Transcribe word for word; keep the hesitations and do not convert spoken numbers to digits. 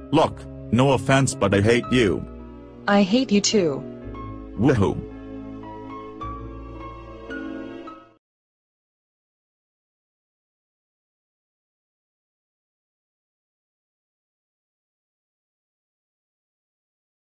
Look, no offense but I hate you. I hate you too. Woohoo.